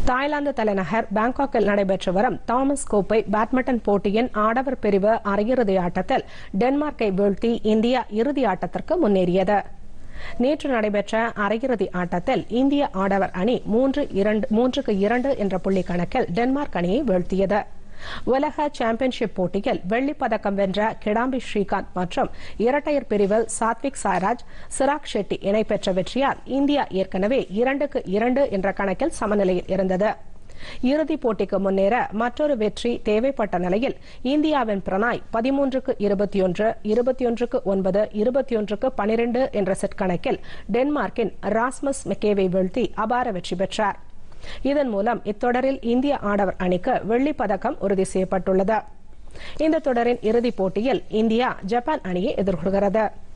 Thailand தலைநகர் பாங்காக்கில் நடைபெற்று வரும் தாமஸ் கோப்பை பேட்மிண்டன் போட்டியின் ஆடவர் பிரிவு அரையிறுதி ஆட்டத்தில் டென்மார்க்கை வீழ்த்தி இந்தியா இறுதி ஆட்டத்திற்கு முன்னேறியது. நேற்று நடைபெற்ற அரையிறுதி ஆட்டத்தில் இந்திய ஆடவர் அணி 3-2 என்ற புள்ளி கணக்கில் டென்மார்க் அணியை வீழ்த்தியது. உலக சாம்பியன்ஷிப் போட்டியில் வெள்ளிப் பதக்கம் வென்ற கிடாம்பி ஸ்ரீகாந்த் மற்றும் இரட்டையர் பிரிவில் சாத்விக் சாய்ராஜ், சிராக் ஷெட்டி இணை பெற்ற வெற்றியால் இந்தியா ஏற்கனவே 2-2 என்ற கணக்கில் சமநிலையில் இருந்தது. இறுதிப் போட்டிக்கு முன்னேற மற்றொரு வெற்றி தேவைப்பட்ட நிலையில் இந்தியாவின் பிரணாய் 13-21, 21-9, 21-12 என்ற செட் கணக்கில் டென்மார்க்கின் ராஸ்மஸ் மெக்கேவை வீழ்த்தி அபார வெற்றி பெற்றார். இதன் மூலம் இத்தொடரில் இந்திய ஆடவர் அணிக்கு வெள்ளிப் பதக்கம் உறுதி செய்யப்பட்டுள்ளது. இந்த தொடரின் இறுதிப் போட்டியில் இந்தியா ஜப்பான் அணியை எதிர்கொள்கிறது.